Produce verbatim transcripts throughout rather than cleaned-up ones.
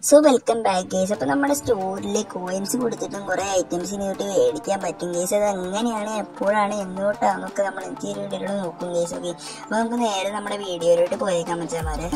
So welcome back guys. അപ്പോൾ നമ്മുടെ സ്റ്റോറിൽ കോയിൻസ് കൊടുത്തിട്ടും കുറേ ഐറ്റംസ് ഇങ്ങോട്ട് മേടിക്കാൻ പറ്റും ഗേസ്. അത് എങ്ങനെയാണ്, എപ്പോഴാണ്, എന്നോട്ടാന്നൊക്കെ നമ്മൾ എനിക്ക് ഈ വീഡിയോയിലൂടെ നോക്കും ഗേസ്. ഓക്കെ, അപ്പോൾ നമുക്ക് നേരെ നമ്മുടെ വീഡിയോയിലോട്ട് പോയേക്കാൻ മച്ചാമാരെ.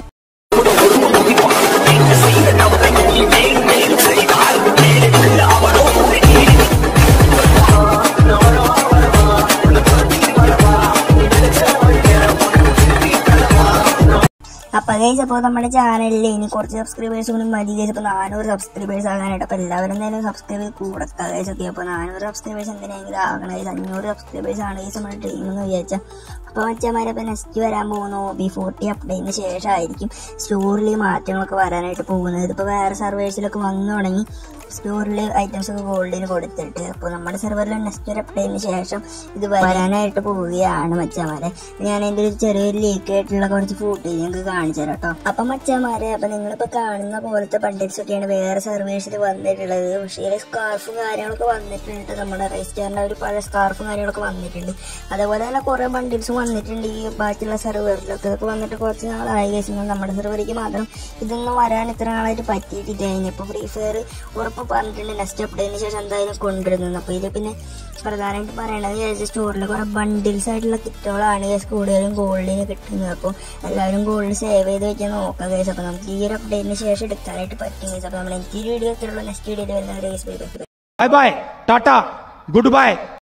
അപ്പോൾ ഗൈസ്, അപ്പോൾ നമ്മുടെ ചാനലിൽ ഇനി കുറച്ച് സബ്സ്ക്രൈബേഴ്സ് കൂടി മതി ഗൈസ്. അപ്പോൾ നാനൂറ് സബ്സ്ക്രൈബേഴ്സ് ആകാനായിട്ട് അപ്പോൾ എല്ലാവരും എന്തായാലും സബ്സ്ക്രൈബ് കൊടുക്കുക ഗൈസ്. ഓക്കെ, അപ്പോൾ നാനൂറ് സബ്സ്ക്രൈബേഴ്സ് എന്തിനാണെങ്കിലും ആകണം ഗൈസ്. അഞ്ഞൂറ് സബ്സ്ക്രൈബേഴ്സ് ആണ് ഗൈസ് നമ്മുടെ ഡ്രീം എന്ന് വിചാരിച്ചാൽ. അപ്പോൾ മച്ചന്മാരെ ഇപ്പോൾ നെക്സ്റ്റ് വരാൻ പോകുന്ന ബി ഫോർട്ടി അപ്ഡേറ്റിന് ശേഷമായിരിക്കും സ്റ്റോറിൽ മാറ്റങ്ങളൊക്കെ വരാനായിട്ട് പോകുന്നത്. ഇതിപ്പോൾ വേറെ സർവേഴ്സിലൊക്കെ വന്നു തുടങ്ങി സ്റ്റോറിൽ ഐറ്റംസ് ഒക്കെ ഗോൾഡിന് കൊടുത്തിട്ട്. അപ്പോൾ നമ്മുടെ സെർവറിൽ നെക്സ്റ്റ് ഒരു അപ്ഡേറ്റിന് ശേഷം ഇത് വരാനായിട്ട് പോവുകയാണ് മച്ചാമാരെ. ഞാൻ എൻ്റെ ഒരു ചെറിയൊരു ലീക്ക് ആയിട്ടുള്ള കുറച്ച് ഫോട്ടോസ് ഞങ്ങൾക്ക് കാണിച്ചു തരാം കേട്ടോ. അപ്പം മച്ചാമാരെ, അപ്പം നിങ്ങളിപ്പോൾ കാണുന്ന പോലത്തെ ബണ്ടിൽസ് ഒക്കെയാണ് വേറെ സർവേഴ്സിൽ വന്നിട്ടുള്ളത്. പക്ഷേ ഇതിൽ സ്കാർഫും കാര്യങ്ങളൊക്കെ വന്നിട്ടുണ്ട്. നമ്മുടെ റെജിസ്റ്ററിൻ്റെ ഒരു പഴയ സ്കാർഫും കാര്യങ്ങളൊക്കെ വന്നിട്ടുണ്ട്. അതേപോലെ തന്നെ കുറേ ബണ്ടിൽസും വന്നിട്ടുണ്ട് ഈ ബാക്കിയുള്ള സെർവറിലൊക്കെ. ഇതൊക്കെ വന്നിട്ട് കുറച്ച് നാളായി കഴിച്ചു. നമ്മുടെ സെർവറിലേക്ക് മാത്രം ഇതൊന്നും വരാൻ ഇത്ര നാളായിട്ട് പറ്റിയിട്ടില്ല. ഇപ്പോൾ ഫ്രീ ഫയർ ഉറപ്പ് പറഞ്ഞിട്ടുണ്ട് നെക്സ്റ്റ് അപ്ഡേറ്റിന് ശേഷം എന്തായാലും കൊണ്ടുവരുന്നത്. അപ്പോൾ ഇത് പിന്നെ പ്രധാനമായിട്ട് പറയണത് സ്റ്റോറിൽ കുറേ ബണ്ടിൽസ് ആയിട്ടുള്ള കിറ്റുകളാണ് കൂടുതലും ഗോൾഡിന് കിട്ടുന്നത്. അപ്പോൾ എല്ലാവരും ഗോൾഡ് സേവ് ചെയ്ത് വെക്കാൻ നോക്കാം ഗൈസ്. അപ്പോൾ നമുക്ക് ഈ ഒരു അപ്ഡേറ്റിന് ശേഷം എടുക്കാനായിട്ട് പറ്റും ഗൈസ്. അപ്പോൾ നമ്മൾ എനിക്ക് ഈ വീഡിയോ ഒക്കെ ഉള്ളൂ. നെക്സ്റ്റ് വീഡിയോയിൽ വരുന്ന guys. Bye bye, bye bye, ടാറ്റ, ഗുഡ് ബൈ.